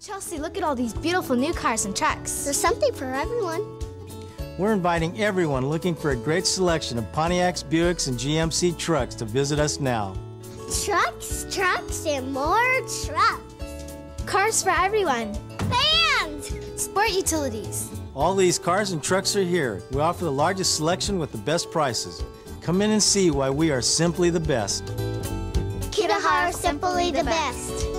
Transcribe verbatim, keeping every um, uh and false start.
Chelsea, look at all these beautiful new cars and trucks. There's something for everyone. We're inviting everyone looking for a great selection of Pontiacs, Buicks, and G M C trucks to visit us now. Trucks, trucks, and more trucks. Cars for everyone. Fans! Sport utilities. All these cars and trucks are here. We offer the largest selection with the best prices. Come in and see why we are simply the best. Kitahar, simply the best.